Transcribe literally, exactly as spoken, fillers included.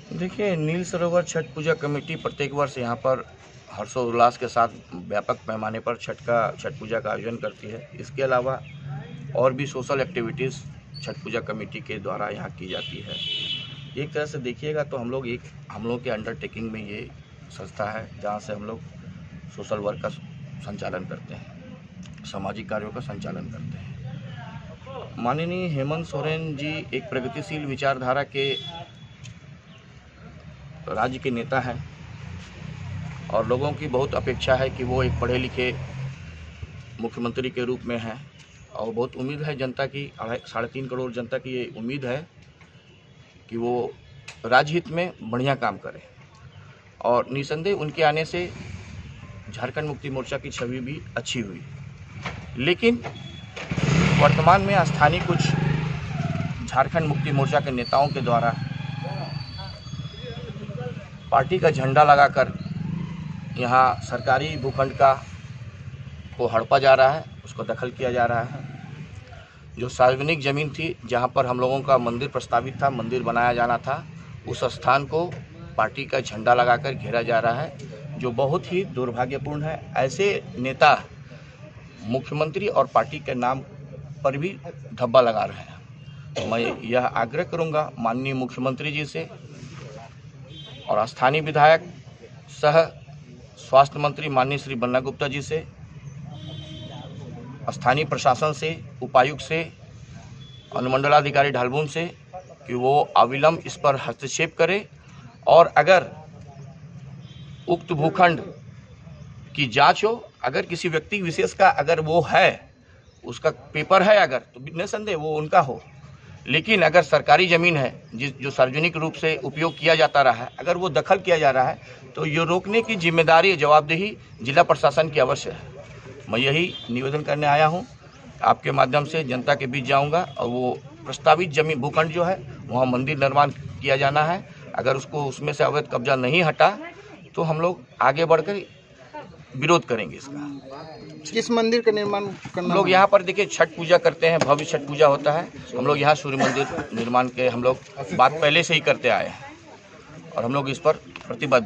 देखिए, नील सरोवर छठ पूजा कमेटी प्रत्येक वर्ष यहाँ पर हर्षोल्लास के साथ व्यापक पैमाने पर छठ का छठ पूजा का आयोजन करती है। इसके अलावा और भी social activities Chhath Puja committee के द्वारा यहाँ की जाती है। एक तरह से देखिएगा तो हम लोग एक हम लोग के अंडरटेकिंग में ये संस्था है जहाँ से हम लोग सोशल वर्क का संचालन करते हैं, सामाजिक कार्यों का संचालन करते हैं। माननीय हेमंत सोरेन जी एक प्रगतिशील विचारधारा के राज्य के नेता हैं और लोगों की बहुत अपेक्षा है कि वो एक पढ़े लिखे मुख्यमंत्री के रूप में हैं और बहुत उम्मीद है जनता की, साढ़े तीन करोड़ जनता की ये उम्मीद है कि वो राज्य हित में बढ़िया काम करें। और निसंदेह उनके आने से झारखंड मुक्ति मोर्चा की छवि भी अच्छी हुई। लेकिन वर्तमान में स्थानीय कुछ झारखंड मुक्ति मोर्चा के नेताओं के द्वारा पार्टी का झंडा लगाकर यहाँ सरकारी भूखंड का को हड़पा जा रहा है, उसको दखल किया जा रहा है। जो सार्वजनिक ज़मीन थी जहाँ पर हम लोगों का मंदिर प्रस्तावित था, मंदिर बनाया जाना था, उस स्थान को पार्टी का झंडा लगाकर घेरा जा रहा है, जो बहुत ही दुर्भाग्यपूर्ण है। ऐसे नेता मुख्यमंत्री और पार्टी के नाम पर भी धब्बा लगा रहे हैं। मैं यह आग्रह करूँगा माननीय मुख्यमंत्री जी से और स्थानीय विधायक सह स्वास्थ्य मंत्री माननीय श्री बन्ना गुप्ता जी से, स्थानीय प्रशासन से, उपायुक्त से, अनुमंडलाधिकारी ढालबुन से कि वो अविलंब इस पर हस्तक्षेप करे और अगर उक्त भूखंड की जांच हो, अगर किसी व्यक्ति विशेष का अगर वो है, उसका पेपर है अगर, तो निसंदेह वो उनका हो। लेकिन अगर सरकारी ज़मीन है जिस जो सार्वजनिक रूप से उपयोग किया जाता रहा है, अगर वो दखल किया जा रहा है तो ये रोकने की जिम्मेदारी, जवाबदेही जिला प्रशासन की अवश्य है। मैं यही निवेदन करने आया हूँ, आपके माध्यम से जनता के बीच जाऊँगा और वो प्रस्तावित जमीन भूखंड जो है वहाँ मंदिर निर्माण किया जाना है। अगर उसको उसमें से अवैध कब्जा नहीं हटा तो हम लोग आगे बढ़कर विरोध करेंगे इसका। किस मंदिर का निर्माण करना? हम लोग यहाँ पर देखिए छठ पूजा करते हैं, भव्य छठ पूजा होता है। हम लोग यहाँ सूर्य मंदिर निर्माण के हम लोग बात पहले से ही करते आए हैं और हम लोग इस पर प्रतिबद्ध